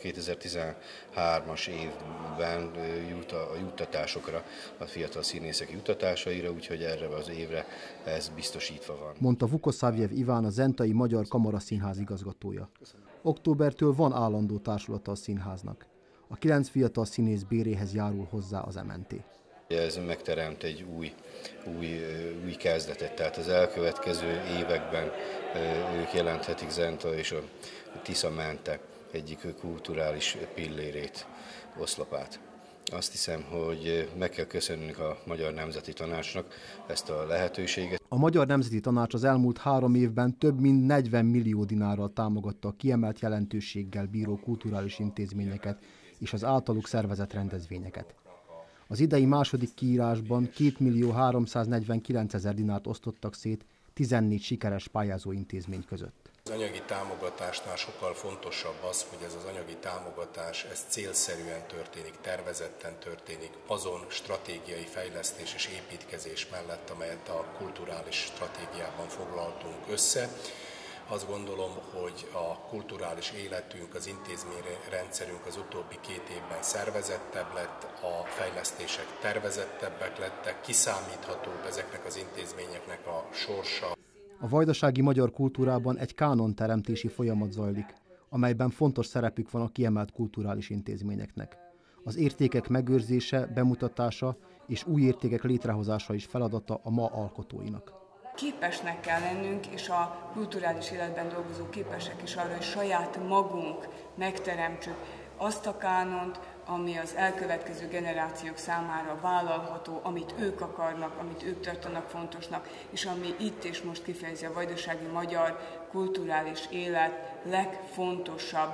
2013-as évben jut a juttatásokra, a fiatal színészek juttatásaira, úgyhogy erre az évre ez biztosítva van. Mondta Vukosavljev Iván, a Zentai Magyar Kamaraszínház igazgatója. Októbertől van állandó társulata a színháznak. A 9 fiatal színész béréhez járul hozzá az MNT. Ez megteremt egy új kezdetet, tehát az elkövetkező években ők jelenthetik Zenta és a Tisza mente egyik kulturális pillérét, oszlopát. Azt hiszem, hogy meg kell köszönnünk a Magyar Nemzeti Tanácsnak ezt a lehetőséget. A Magyar Nemzeti Tanács az elmúlt 3 évben több mint 40 millió dinárral támogatta a kiemelt jelentőséggel bíró kulturális intézményeket és az általuk szervezett rendezvényeket. Az idei második kiírásban 2.349.000 dinárt osztottak szét 14 sikeres pályázó intézmény között. Az anyagi támogatásnál sokkal fontosabb az, hogy ez az anyagi támogatás ez célszerűen történik, tervezetten történik, azon stratégiai fejlesztés és építkezés mellett, amelyet a kulturális stratégiában foglaltunk össze. Azt gondolom, hogy a kulturális életünk, az intézményrendszerünk az utóbbi 2 évben szervezettebb lett, a fejlesztések tervezettebbek lettek, kiszámíthatóbb ezeknek az intézményeknek a sorsa. A vajdasági magyar kultúrában egy kánonteremtési folyamat zajlik, amelyben fontos szerepük van a kiemelt kulturális intézményeknek. Az értékek megőrzése, bemutatása és új értékek létrehozása is feladata a ma alkotóinak. Képesnek kell lennünk, és a kulturális életben dolgozó képesek is arra, hogy saját magunk megteremtsük azt a kánont, ami az elkövetkező generációk számára vállalható, amit ők akarnak, amit ők tartanak fontosnak, és ami itt és most kifejezi a vajdasági magyar kulturális élet legfontosabb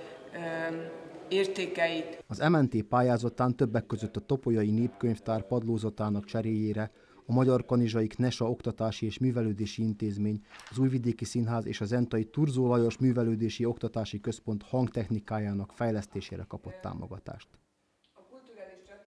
értékeit. Az MNT pályázatán többek között a Topolyai Népkönyvtár padlózatának cseréjére, a Magyar Kanizsai Knesa Oktatási és Művelődési Intézmény, az Újvidéki Színház és a zentai Thurzó Lajos Művelődési Oktatási Központ hangtechnikájának fejlesztésére kapott támogatást.